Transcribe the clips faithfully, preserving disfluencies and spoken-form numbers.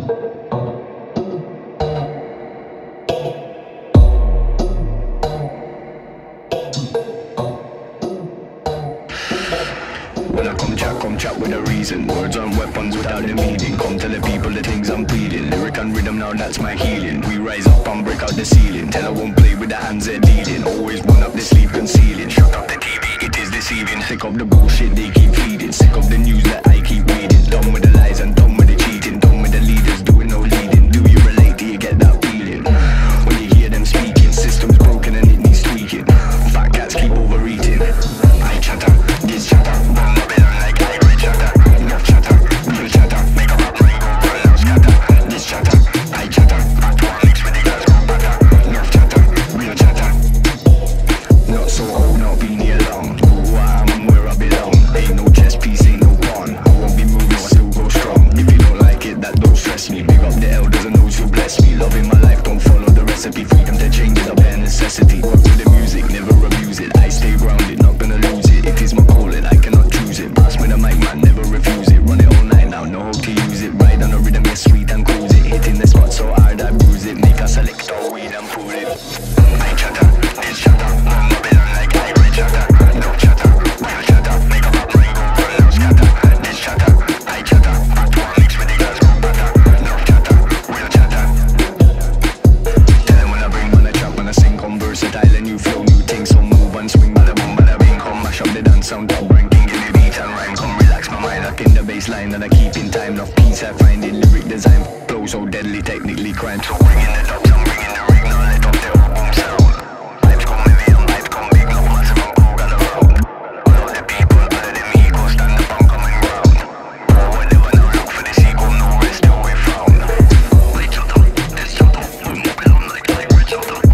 When I come chat, come chat with a reason. Words aren't weapons without the meaning. Come tell the people the things I'm pleading. Lyric and rhythm, now that's my healing. We rise up and break out the ceiling. Tell I won't play with the hands they're dealing. Always one up the sleeve concealing. Shut up the T V, it is deceiving. Sick of the bullshit they keep feeding. Sick of the news that I keep reading. Done with the lies and done with the cheating. Done with the leaders doing no leading. Do you relate? Do you get that feeling? When you hear them speaking, system's broken and it needs tweaking. Fat cats keep overeating. I chatter, this chatter. Freedom to change is a bare necessity. Work with the music, never abuse it. I stay grounded, not gonna lose it. It is my calling, I cannot choose it. Pass me the mic, man, never refuse it. Run it all night now, know how to use it. Ride on the rhythm, yes, sweet and cruise it. Hitting the spot so hard I bruise it. Make a select all weed and pull it. I chatter, this chatter, on my bed like I chatter. No chatter, real chatter. Make up my brain go run out scatter. This chatter, I chatter. I do mix with the girls go better. No chatter, real chatter. Versatile and new flow, new things, so move and swing, bada boom, bada bing. Come mash up the dance, sound top ranking, give me beat and rhyme. Come relax my mind, lock in the baseline, and I keep in time. Enough peace I find in lyric design. Flow so deadly, technically crime. So bring in the dubs, I'm bringing the rig, now let off the old boom sound. Vibes come heavy and vibes come big, no massive and go gather round. All of the people, all of them ego, stand up and coming round. Oh, whatever, now look for the sequel, no rest till we found. We shut up, this shut up, we move on like like we shut up.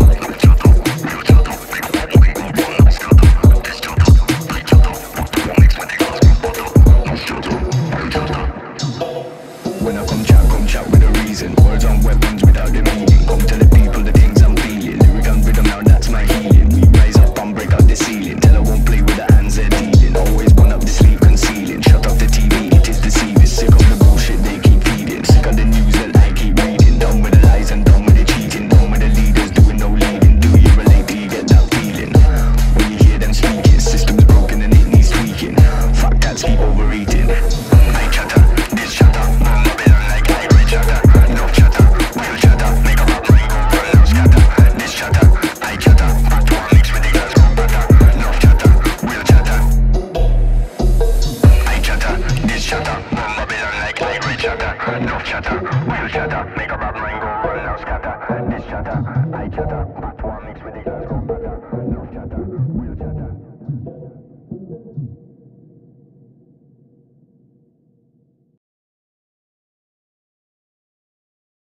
When I come chat, come chat with a reason. Words aren't weapons without the meaning. Come tell the people the things I'm feeling. Lyric and rhythm, now that's my healing. We rise up and break out the ceiling. Tell I won't play with the hands they're dealing. Always one up the sleeve concealing. Shut off the T V, it is deceiving. Sick of the bullshit they keep feeding. Sick of the news that I keep reading. Done with the lies and done with the cheating. Done with the leaders doing no leading. Do you relate? Do you get that feeling? When you hear them speaking, system's broken and it needs tweaking. Fat cats keep overeating. I chatter, this chatter. No chatter, real chatter, make a rap ring.